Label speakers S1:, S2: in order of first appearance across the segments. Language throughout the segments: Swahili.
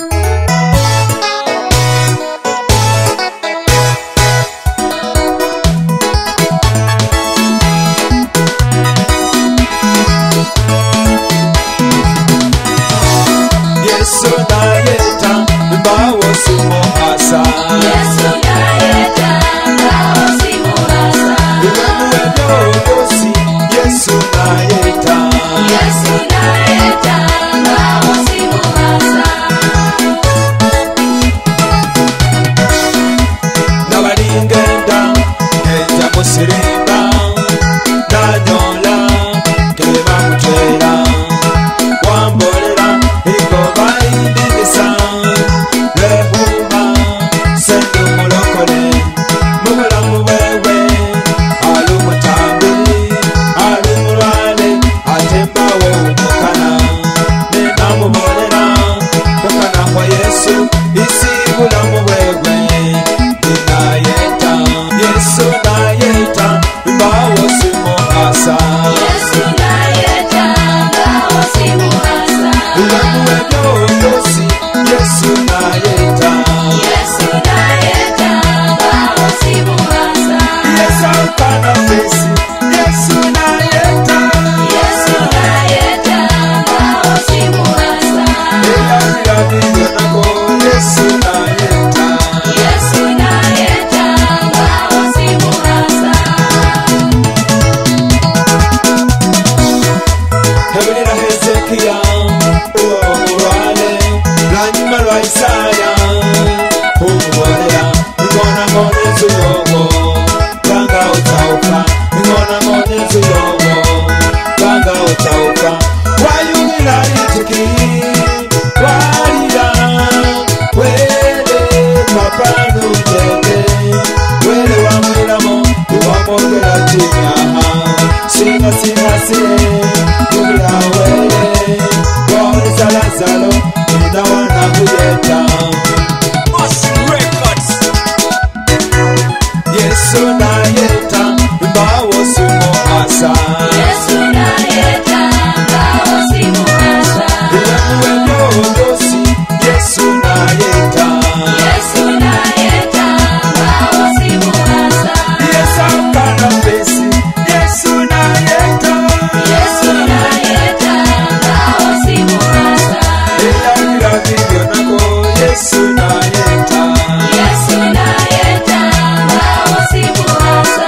S1: Yesu Nayeta, Mbale simuhasa.
S2: Yesu Nayeta, Mbale simuhasa.
S1: Mbale dogosi, Yesu Nayeta.
S2: Yesu Nayeta, Mbale simuhasa.
S1: Nabalingenda, ngenja musirimba, nanyola, keba mutwera, wambolera, ikoba indingisa, lehuma, sendu mulokole, mubulamu bwewe, ali mutambi, ali mulwale, atembawe umukana, nenamubolera, tokana kwa Yesu, isi bulamu bwewe, Nayeta, Yesu Nayeta, Mbale simuhasa.
S2: Yesu Nayeta, Mbale simuhasa.
S1: Mbale dogosi, Yesu Nayeta.
S2: Yesu Nayeta, Mbale simuhasa.
S1: Yesu akana pesi, Yesu Nayeta.
S2: Yesu Nayeta, Mbale simuhasa.
S1: Eyabira bigonako, Yesu Nayeta.
S2: Yesu Nayeta, Mbale simuhasa.
S1: Hebulira Hezekiya, uwo mulwale, lwanyuma lwa Isaya, umubolera, ngona enzu yogo, banga otauka, ngona enzu yogo, banga otauka, wayugira litiki, walira, wele papa nutete, wele wamwiramo, iwamwogera kinyaha, singa sire, yubira wele, wauliza Lazaro, ina wana kuyeta. Yesu Nayeta, Mbale simuhasa.
S2: Yesu Nayeta, Mbale simuhasa.
S1: Mbale dogosi, Yesu Nayeta.
S2: Yesu Nayeta, Mbale simuhasa.
S1: Yesu akana pesi, Yesu Nayeta.
S2: Yesu Nayeta, Mbale simuhasa.
S1: Eyabira bigonako, Yesu Nayeta.
S2: Yesu Nayeta, Mbale simuhasa.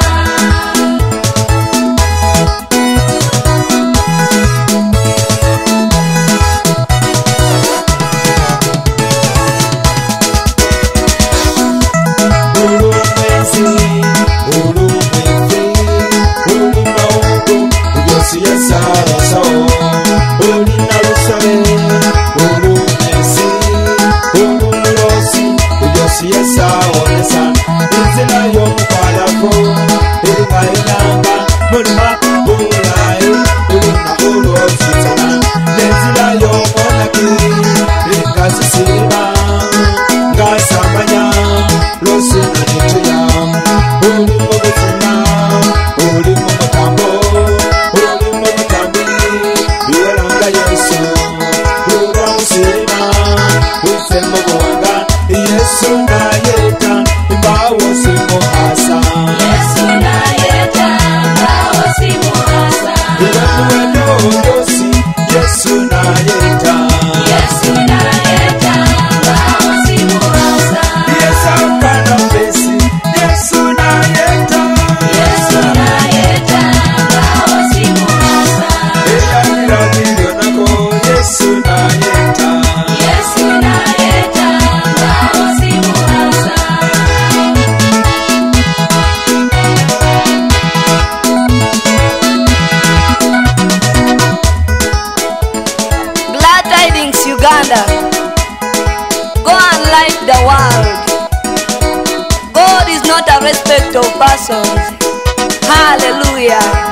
S1: Ulumwezi, ulumwezi, ulimauko, ujosi yesaraso, ulinalusabe, ulumwezi, ulumulosi, ujosi yesaonesa, inzira y'omukwalako, eringainanga, mulima bulayi, ulina ulwosizana, n'enzira y'omonaki, eringasisiriba, ngasamanya, losina nituya, uli mu buzima, uli mu mutambo, uli mu butambi, iwelanga Yesu, lulwa musirima, wise mu buwanga, Yesu Nayeta, Mbale simuhasa.
S2: Yesu Nayeta, Mbale simuhasa.
S1: Mbale dogosi, Yesu Nayeta.
S2: Yesu Nayeta, Mbale simuhasa.
S1: Yesu akana pesi, Yesu Nayeta.
S2: Yesu Nayeta, Mbale simuhasa.
S1: Eyabira bigonako, Yesu Nayeta.
S2: Yesu Nayeta, Mbale simuhasa.
S3: Glad Tidings, Uganda. Go and light the world. God is not a respect of persons. Hallelujah.